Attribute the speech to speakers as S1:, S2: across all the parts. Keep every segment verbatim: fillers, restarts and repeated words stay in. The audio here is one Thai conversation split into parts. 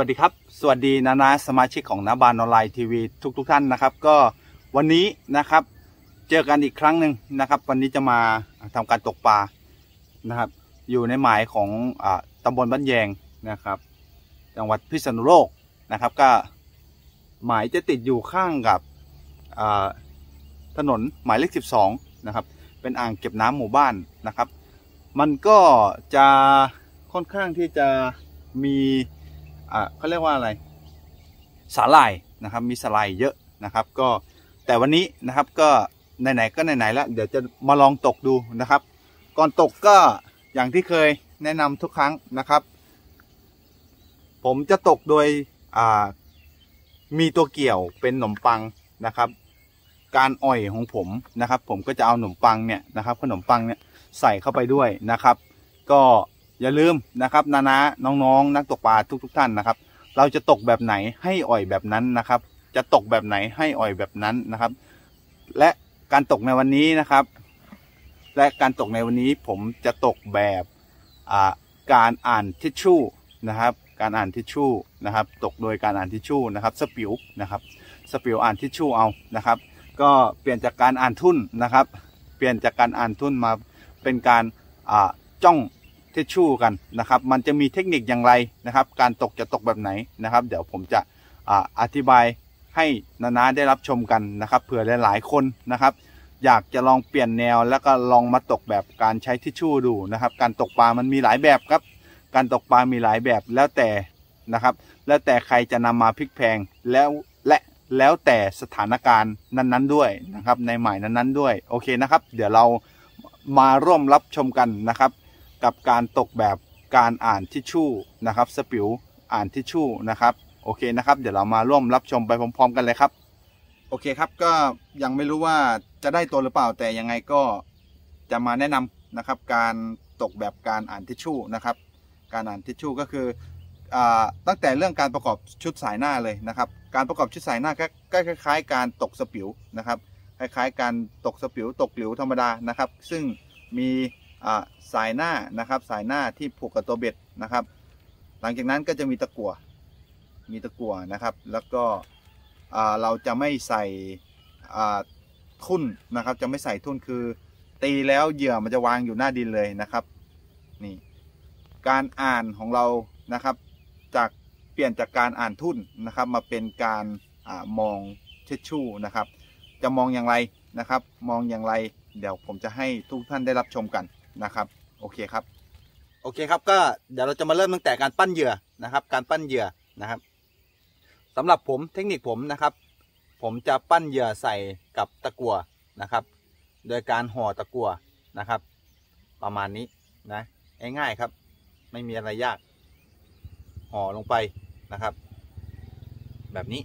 S1: วัสดีครับสวัสดีนานาสมาชิกของนาบานออนไลน์ทีวีทุกทุกท่านนะครับก็วันนี้นะครับเจอกันอีกครั้งหนึ่งนะครับวันนี้จะมาทำการตกปลานะครับอยู่ในหมายของอ่าตำบลบ้านแยงนะครับจังหวัดพิษณุโลกนะครับก็หมายจะติดอยู่ข้างกับอ่าถนนหมายเลขสิบสองนะครับเป็นอ่างเก็บน้ำหมู่บ้านนะครับมันก็จะค่อนข้างที่จะมีอ่าเขาเรียกว่าอะไรสาหร่ายนะครับมีสาหร่ายเยอะนะครับก็แต่วันนี้นะครับก็ไหนๆก็ไหนๆแล้วเดี๋ยวจะมาลองตกดูนะครับก่อนตกก็อย่างที่เคยแนะนำทุกครั้งนะครับผมจะตกโดยอ่ามีตัวเกี่ยวเป็นขนมปังนะครับการอ่อยของผมนะครับผมก็จะเอาขนมปังเนี่ยนะครับขนมปังเนี่ยใส่เข้าไปด้วยนะครับก็อย่าลืมนะครับนานาน้องๆนักตกปลาทุกๆท่านนะครับเราจะตกแบบไหนให้อ่อยแบบนั้นนะครับจะตกแบบไหนให้อ่อยแบบนั้นนะครับและการตกในวันนี้นะครับและการตกในวันนี้ผมจะตกแบบการอ่านทิชชู่นะครับการอ่านทิชชู่นะครับตกโดยการอ่านทิชชู่นะครับสปิวนะครับสปิวอ่านทิชชู่เอานะครับก็เปลี่ยนจากการอ่านทุ่นนะครับเปลี่ยนจากการอ่านทุ่นมาเป็นการจ้องทิชชู่กันนะครับมันจะมีเทคนิคอย่างไรนะครับการตกจะตกแบบไหนนะครับเดี๋ยวผมจะอธิบายให้นานาได้รับชมกันนะครับเผื่อหลายๆคนนะครับอยากจะลองเปลี่ยนแนวแล้วก็ลองมาตกแบบการใช้ทิชชู่ดูนะครับการตกปลามันมีหลายแบบครับการตกปลามีหลายแบบแล้วแต่นะครับแล้วแต่ใครจะนำมาพลิกแพลงแล้วและแล้วแต่สถานการณ์นั้นๆด้วยนะครับในหมายนั้นๆด้วยโอเคนะครับเดี๋ยวเรามาร่วมรับชมกันนะครับกับการตกแบบการอ่านทิชชู่นะครับสปิวอ่านทิชชู่นะครับโอเคนะครับเดี๋ยวเรามาร่วมรับชมไปพร้อมๆกันเลยครับโอเคครับก็ยังไม่รู้ว่าจะได้ตัวหรือเปล่าแต่ยังไงก็จะมาแนะนำนะครับการตกแบบการอ่านทิชชู่นะครับการอ่านทิชชู่ก็คือตั้งแต่เรื่องการประกอบชุดสายหน้าเลยนะครับการประกอบชุดสายหน้าก็คล้ายๆการตกสปิวนะครับคล้ายๆการตกสปิวตกหลิวธรรมดานะครับซึ่งมีสายหน้านะครับสายหน้าที่ผูกกับตัวเบ็ดนะครับหลังจากนั้นก็จะมีตะกั่วมีตะกั่วนะครับแล้วก็เราจะไม่ใส่ทุ่นนะครับจะไม่ใส่ทุ่นคือตีแล้วเหยื่อมันจะวางอยู่หน้าดินเลยนะครับนี่การอ่านของเรานะครับจากเปลี่ยนจากการอ่านทุ่นนะครับมาเป็นการมองทิชชู่นะครับจะมองอย่างไรนะครับมองอย่างไรเดี๋ยวผมจะให้ทุกท่านได้รับชมกันนะครับโอเคครับโอเคครับก็เดี๋ยวเราจะมาเริ่มตั้งแต่การปั้นเหยื่อนะครับการปั้นเหยื่อนะครับสำหรับผมเทคนิคผมนะครับผมจะปั้นเหยื่อใส่กับตะกั่วนะครับโดยการห่อตะกั่วนะครับประมาณนี้นะง่ายๆครับไม่มีอะไรยากห่อลงไปนะครับแบบนี้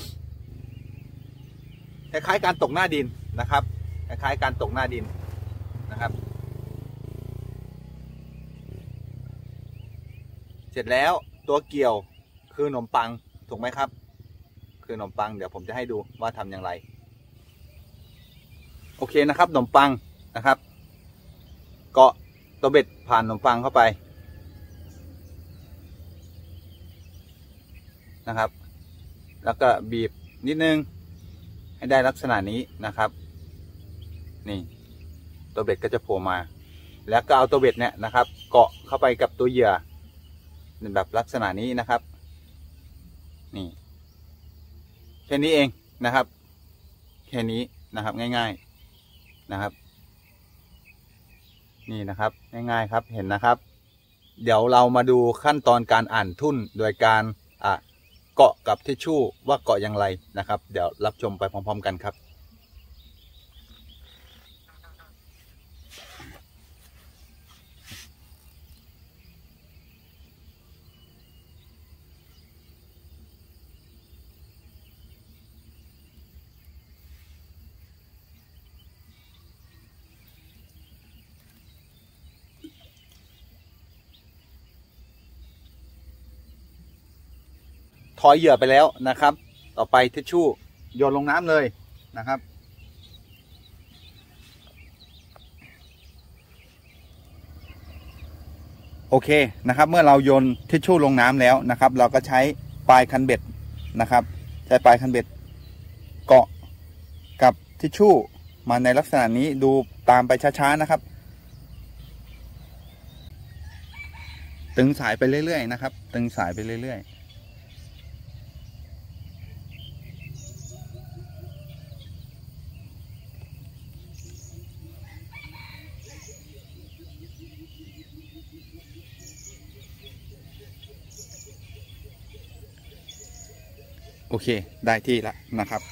S1: คล้ายๆการตกหน้าดินนะครับคล้ายๆการตกหน้าดินนะครับเสร็จแล้วตัวเกี่ยวคือขนมปังถูกไหมครับคือขนมปังเดี๋ยวผมจะให้ดูว่าทำอย่างไรโอเคนะครับขนมปังนะครับเกาะตัวเบ็ดผ่านขนมปังเข้าไปนะครับแล้วก็บีบนิดนึงให้ได้ลักษณะนี้นะครับนี่ตัวเบ็ดก็จะโผล่มาแล้วก็เอาตัวเบ็ดเนี่ยนะครับเกาะเข้าไปกับตัวเหยื่อแบบลักษณะนี้นะครับนี่แค่นี้เองนะครับแค่นี้นะครับง่ายๆนะครับนี่นะครับง่ายๆครับเห็นนะครับเดี๋ยวเรามาดูขั้นตอนการอ่านทุ่นโดยการอ่ะเกาะกับทิชชู่ว่าเกาะอย่างไรนะครับเดี๋ยวรับชมไปพร้อมๆกันครับถอยเหยื่อไปแล้วนะครับต่อไปทิชชู่โยนลงน้ำเลยนะครับ นโอเคนะครับเมื่อเราโยนทิชชู่ลงน้ำแล้วนะครับเราก็ใช้ปลายคันเบ็ดนะครับใช้ปลายคันเบ็ดเกาะกับทิชชู่มาในลักษณะนี้ดูตามไปช้าๆนะครับตึงสายไปเรื่อยๆนะครับตึงสายไปเรื่อยๆโอเคได้ที่แล้วนะครับ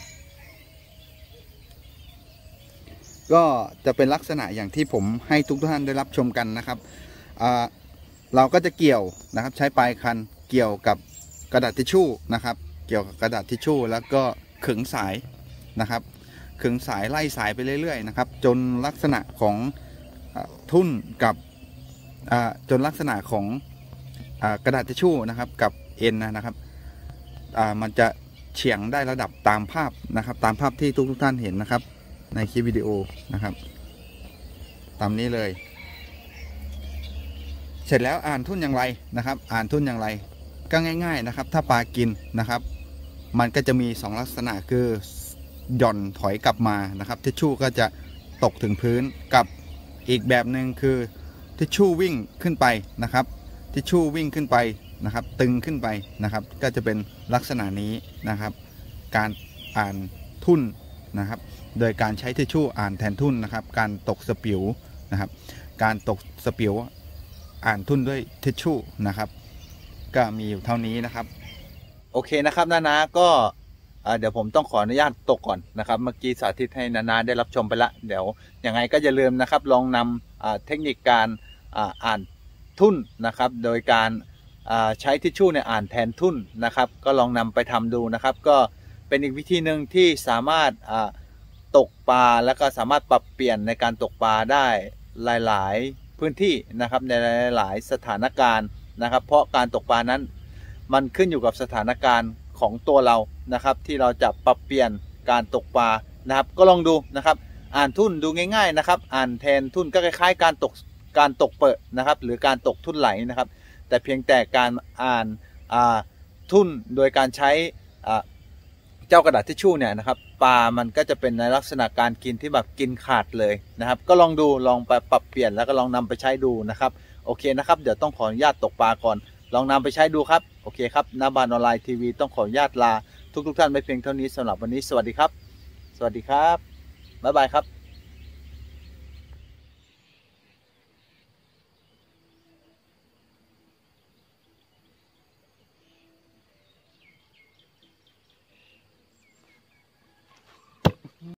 S1: ก็จะเป็นลักษณะอย่างที่ผมให้ทุกท่านได้รับชมกันนะครับเราก็จะเกี่ยวนะครับใช้ปลายคันเกี่ยวกับกระดาษทิชชู่นะครับเกี่ยวกับกระดาษทิชชู่แล้วก็ขึงสายนะครับขึงสายไล่สายไปเรื่อยๆนะครับจนลักษณะของทุ่นกับจนลักษณะของกระดาษทิชชู่นะครับกับเอ็นนะครับมันจะเฉียงได้ระดับตามภาพนะครับตามภาพที่ทุกทุกท่านเห็นนะครับในคลิปวิดีโอนะครับตามนี้เลยเสร็จแล้วอ่านทุ่นอย่างไรนะครับอ่านทุ่นอย่างไรก็ง่ายๆนะครับถ้าปลากินนะครับมันก็จะมีสองลักษณะคือหย่อนถอยกลับมานะครับทิชชู่ก็จะตกถึงพื้นกับอีกแบบหนึ่งคือทิชชู่วิ่งขึ้นไปนะครับทิชชู่วิ่งขึ้นไปนะครับตึงขึ้นไปนะครับก็จะเป็นลักษณะนี้นะครับการอ่านทุ่นนะครับโดยการใช้ทิชชู่อ่านแทนทุ่นนะครับการตกสปิวนะครับการตกสปิวอ่านทุ่นด้วยทิชชู่นะครับก็มีอยู่เท่านี้นะครับโอเคนะครับนานาก็เดี๋ยวผมต้องขออนุญาตตกก่อนนะครับเมื่อกี้สาธิตให้นานาได้รับชมไปละเดี๋ยวยังไงก็อย่าลืมนะครับลองนำเทคนิคการอ่านทุ่นนะครับโดยการใช้ทิชชู่เนี่ยอ่านแทนทุ่นนะครับก็ลองนำไปทำดูนะครับก็เป็นอีกวิธีหนึ่งที่สามารถตกปลาแล้วก็สามารถปรับเปลี่ยนในการตกปลาได้หลายๆพื้นที่นะครับในหลายๆสถานการณ์นะครับเพราะการตกปลานั้นมันขึ้นอยู่กับสถานการณ์ของตัวเรานะครับที่เราจะปรับเปลี่ยนการตกปลานะครับก็ลองดูนะครับอ่านทุ่นดูง่ายๆนะครับอ่านแทนทุ่นก็คล้ายๆการตกการตกเปิดนะครับหรือการตกทุ่นไหลนะครับแต่เพียงแต่การอ่านทุ่นโดยการใช้เจ้ากระดาษทิชชู่เนี่ยนะครับปลามันก็จะเป็นในลักษณะการกินที่แบบกินขาดเลยนะครับก็ลองดูลองไปปรับเปลี่ยนแล้วก็ลองนำไปใช้ดูนะครับโอเคนะครับเดี๋ยวต้องขออนุญาตตกปลาก่อนลองนำไปใช้ดูครับโอเคครับนาบานออนไลน์ทีวีต้องขออนุญาตลาทุกๆท่านไปเพียงเท่านี้สำหรับวันนี้สวัสดีครับสวัสดีครับบ๊ายบายครับ